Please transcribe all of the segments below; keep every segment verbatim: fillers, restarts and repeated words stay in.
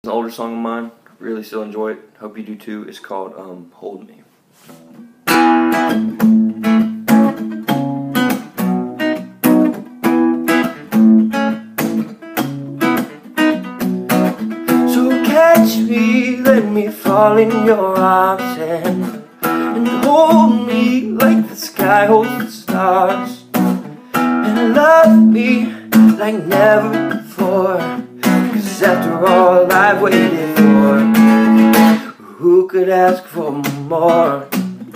An older song of mine, really still enjoy it, hope you do too. It's called um, Hold Me. So catch me, let me fall in your arms and, and hold me like the sky holds the stars, and love me like never before. After all I've waited for, who could ask for more?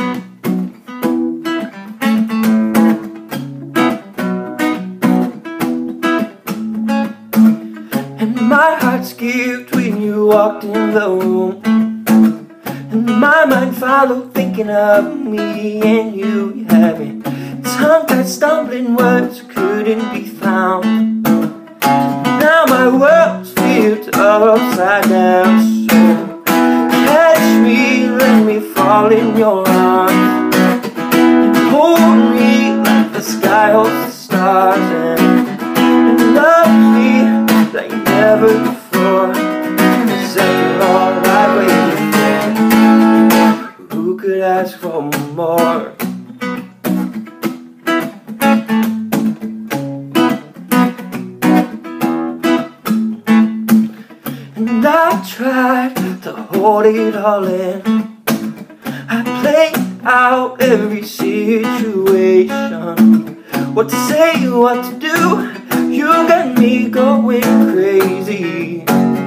And my heart skipped when you walked in the room, and my mind followed thinking of me and you. You had me tongue-tied, stumbling words couldn't be found. Now my world's flipped upside down. So catch me, let me fall in your arms, and hold me like the sky holds the stars, and, and love me like never before. 'Cause after all I waited for, who could ask for more? And I tried to hold it all in. I played out every situation, what to say, what to do. You got me going crazy,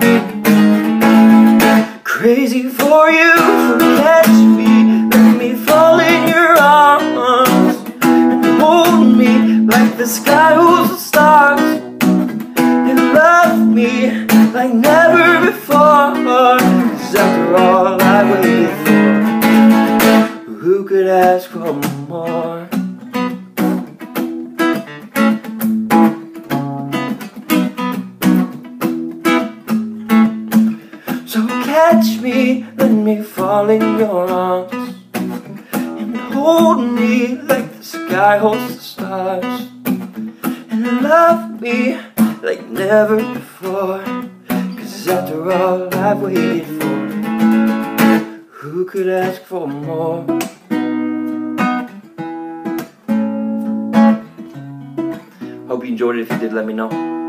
crazy for you. So catch me, let me fall in your arms, and hold me like the sky holds the stars, and love me like never before. 'Cause after all I waited for, who could ask for more? So catch me, let me fall in your arms, and hold me like the sky holds the stars, and love me like never before. 'Cause after all I've waited for, who could ask for more? Hope you enjoyed it. If you did, let me know.